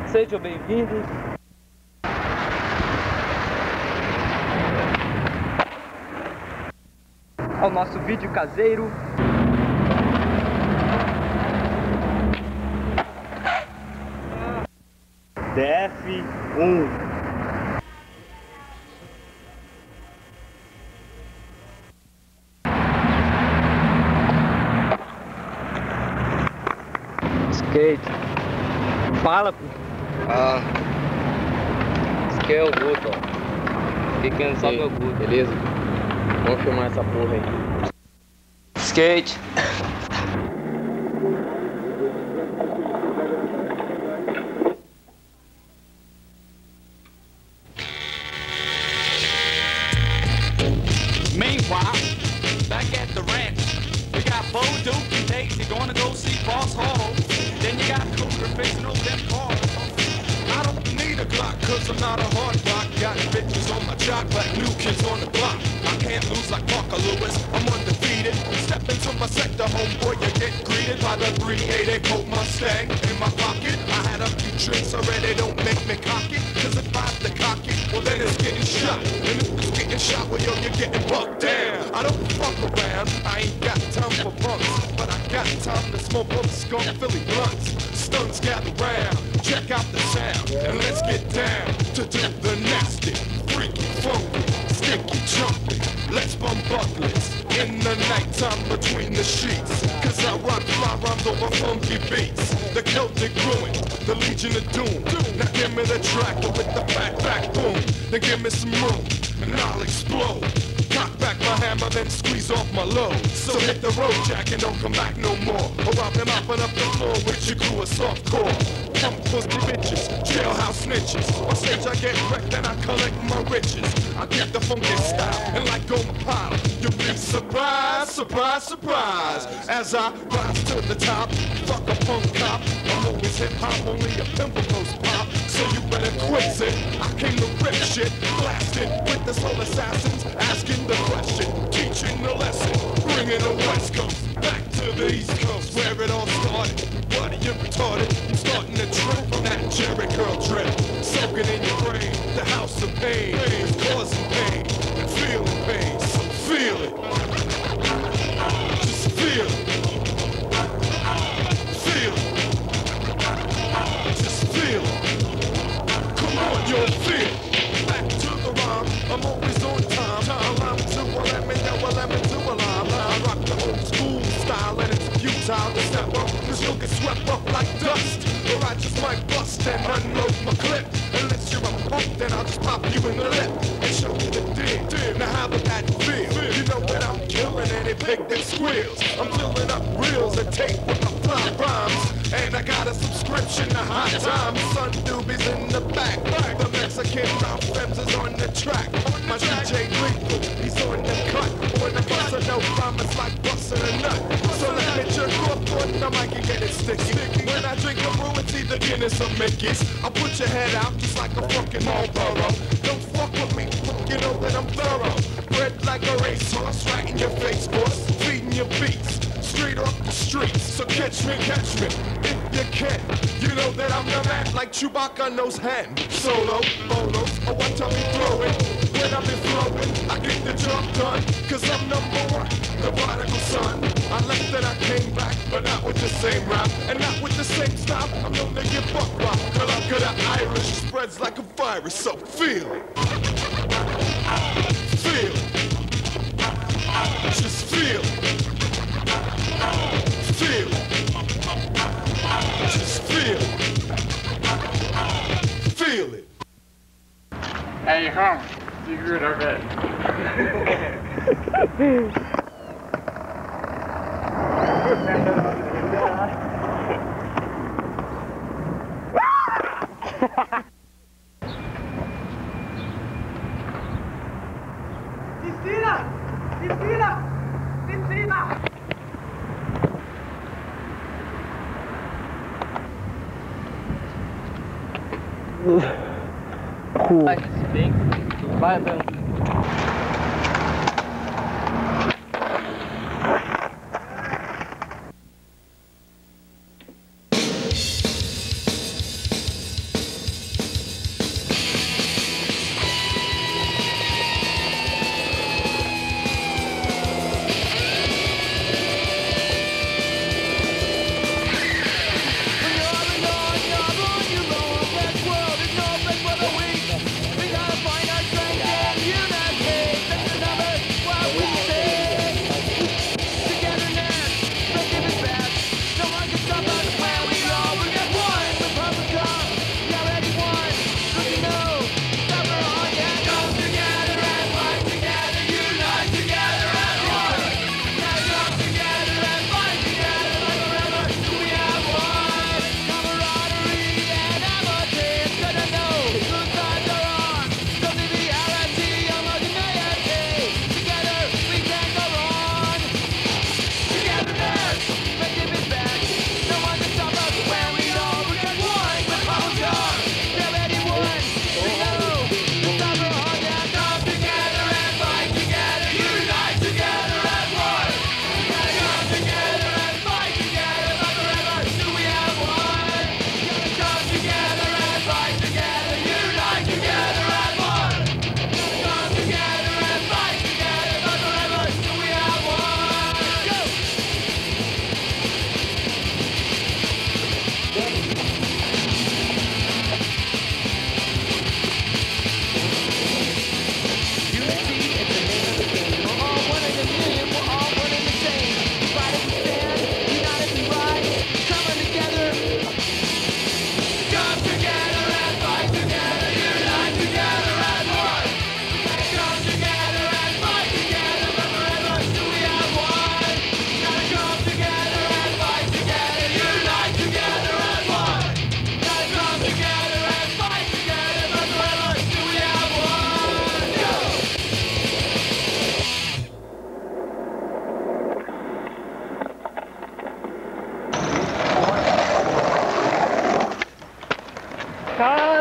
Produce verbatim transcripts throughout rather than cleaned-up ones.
Sejam bem-vindos. Ao nosso vídeo caseiro. D F um. Skate. Fala, pô. Ah, esse aqui é o Guto, ó. Fiquem só meu Guto, beleza? Vamos filmar essa porra aí. Skate. Meanwhile, back at the ranch, we got Bo, Duke, and Daisy going to go see Boss Hall. Then you got Cougar fixing up them cars. I don't need a Glock, cause I'm not a hard rock. Got bitches on my jock like new kids on the block. I can't lose like Parker Lewis, I'm undefeated. Step into my sector, homeboy, you get greeted by the three eighty Colt Mustang in my pocket. I had a few tricks already, don't make me cocky. Cause if I have to cock it, well then it's getting shot. And if it's getting shot, well yo, you're getting bucked down. I don't fuck around, I ain't got time for punks. But I got time to smoke up skunk Philly blunts. Stunts gather round, check out the sound. And let's get down to do the nasty, freaky, funky, sticky, jumpy. Let's bump bucklets in the nighttime between the sheets. Cause I rock fly rhymes over funky beats. The Celtic ruin, the Legion of Doom. Now give me the tractor with the fat back boom. Then give me some room, and I'll explode. Cock back my hammer, then squeeze off my load. So hit the road, Jack, and don't come back no more. Or I'll be mopping up the floor with your crew of softcore. Pump pussy bitches, jailhouse snitches. On stage I get wrecked and I collect my riches. I get the funky style, and like Gomer Pyle, you'll be surprised, surprise, surprise. As I rise to the top, fuck a punk cop. I'm always hip hop, only a pimple goes pop. So you better quiz it. I came to rip shit, blasted with the soul assassins, asking the question, teaching the lesson, bringing the West Coast back to the East Coast where it all started. What are you retarded? I'm starting to trip from that Jerry curl drip, soaking in your brain. The house of pain is causing pain and feeling pain. So feel it, just feel it, feel it, just feel it. Come on, you'll feel it. Back to the rhyme, I'm always on time. Time rhyme to a lemon, now a lemon to a lime. I rock the old school style and it's futile to step up, cause you'll get swept up like dust. Or I just might bust and unload my clip. Unless you're a punk, then I'll just pop you in the lip and show you the dig. Now how would that feel? You know that I'm killing any pig that squeals. I'm filling up reels and tape with my fly rhymes. And I got a subscription to Hot Times. Sun Doobies in the back. The Mexican Ralph Fems is on the track. My D J Lethal, he's on the cut. When the bustin' no promise like bustin' a nut. So let me jerk off on the mic and get it sticky. When I drink a brew, it's either Guinness or Mickey's. I'll put your head out just like a fucking Marlboro. Don't fuck with me, you know that I'm thorough. Bred like a racehorse, right in your face, boss. Feeding your beats, straight off the streets. So catch me, catch me, if you can. You know that I'm the man like Chewbacca knows hand. Solo, bolos, or what I'll be throwing. When I be flowing, I get the job done. Cause I'm number one, the prodigal son. I left and I came back, but not with the same rap. And not with the same style, I'm known to get buck rock. Cause I'm good at Irish, spreads like a virus, so feel it. Feel it. Just feel it. Feel it. Just feel it. Feel it. Hey, home. You good or bad? Piscina! Piscina! Piscina! Vai, bem. Vai, vai.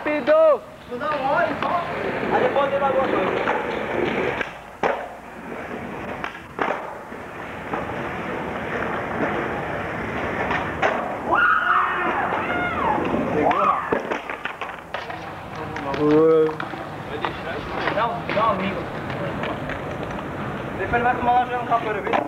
Rápido! Tu não olha só. Aí depois ele vai alguma coisa. Não, não, amigo. Depois ele vai tomar lá já um capoeira, viu?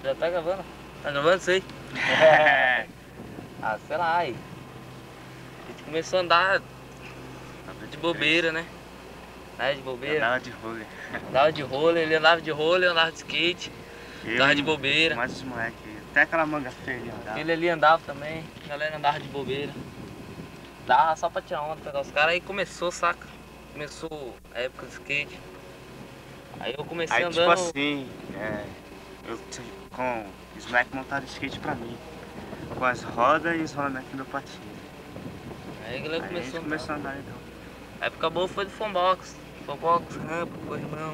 Já tá gravando? Tá gravando isso aí? Ah, sei lá, aí. A gente começou a andar de bobeira, né? Andava de bobeira. Andava de roller. Andava de roller, ele andava de roller, eu andava de skate. Eu Andava de e bobeira. Mais os moleques. Até aquela manga feia ali andava. Ele ali andava também, a galera andava de bobeira. Dava só pra tirar onda, pegar os caras, aí começou, saca? Começou a época do skate. Aí eu comecei Aí andando... tipo assim, é, eu t- com os moleques montaram skate pra mim. Com as rodas e os rolamentos do meu patinho. Aí a galera Aí a começou gente a andar. começou a andar então. A época boa foi do Funbox. Funbox, rampa, corrimão.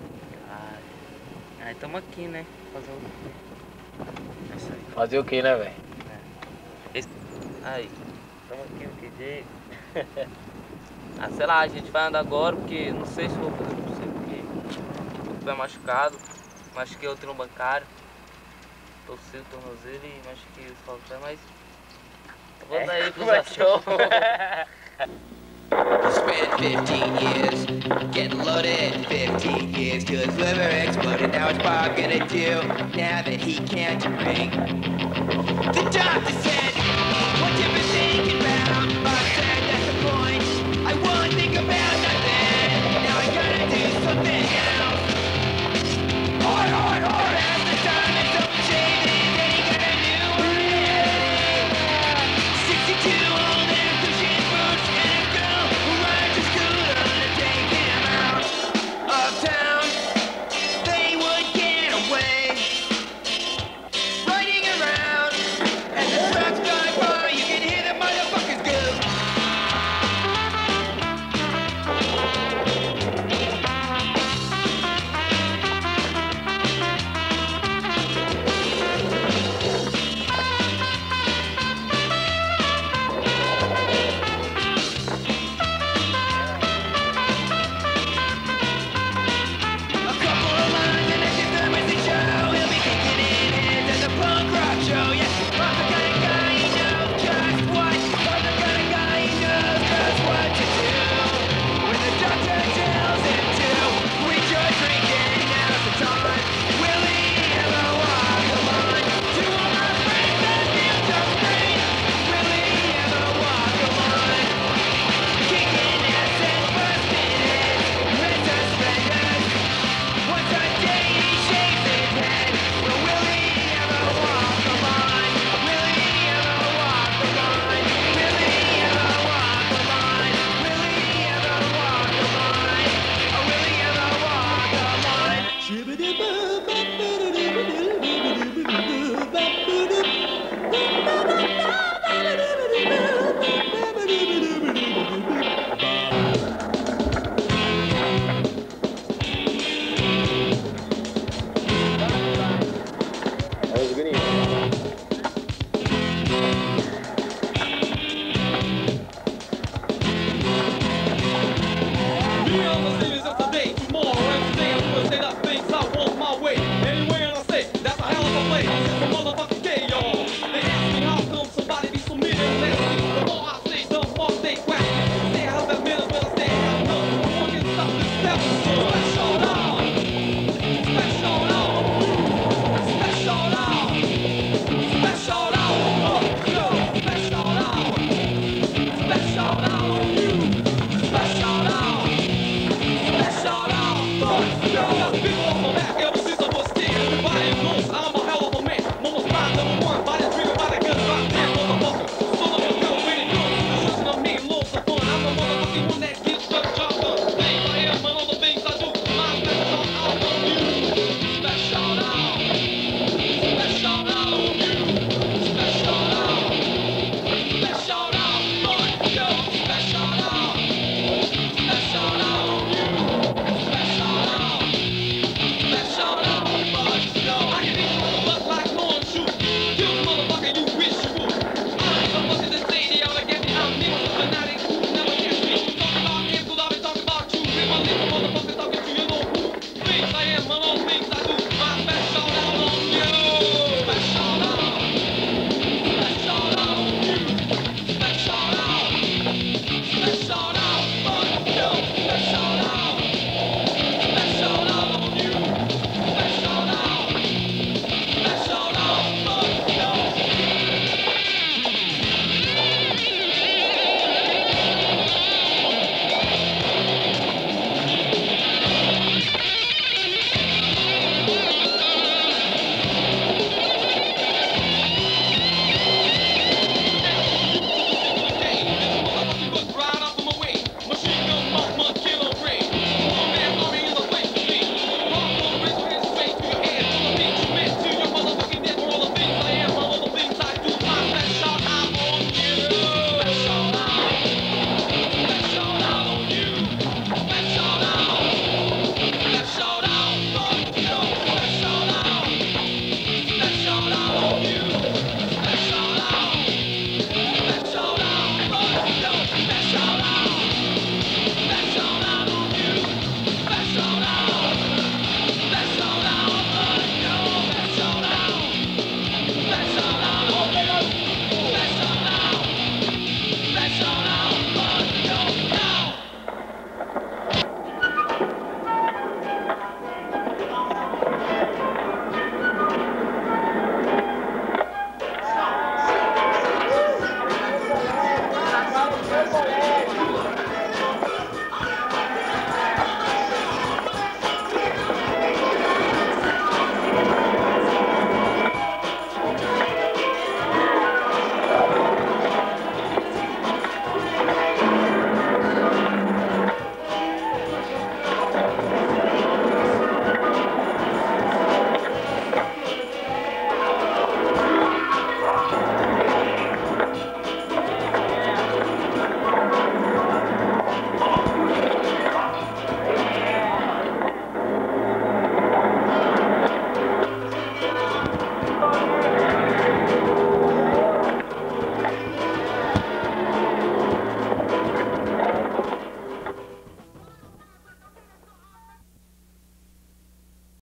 Aí tamo aqui, né? Fazer o... É isso aí. Fazer o que, né, velho? Esse... Aí, tamo aqui no Q J. Ah, sei lá, a gente vai andar agora porque não sei se vou fazer, não sei porque tô com o pé machucado, machuquei o trem bancário, torci o tornozelo e machuquei o pé, mas eu vou dar aí pros achou. Spent fifteen years getting loaded, fifteen years till his liver exploded. Now what's Bob gonna do now that he can't drink? The doctor said, what you been thinking about? I said, that's the point. I won't think about nothing. Now I gotta do something else. Oi, oi, oi! As the time is up shaving, then he got a new one. sixty-two old and pushing boots and a girl who rides a scooter to take him out of town. They would get away, riding around. As the trucks drive by, you can hear the motherfuckers go. A couple of lines and that's just the message show. He'll be kicking in heads at the punk rock show. Yeah, I'm the kind of guy who knows just what. I'm the kind of guy who knows just what to do. When the doctor tells him to, we just drinking. Now's the time. Will he ever walk alone? To all my friends that feel just great. Will he ever walk alone? Kicking ass and busting heads. Red suspenders. Once a day he shaves his head. But will he ever walk alone? Will he ever walk alone? Will he ever walk alone? Will he ever walk alone? Or will he ever walk alone? That was a good evening. Me on the city since the day tomorrow. Every day I'm gonna stay up.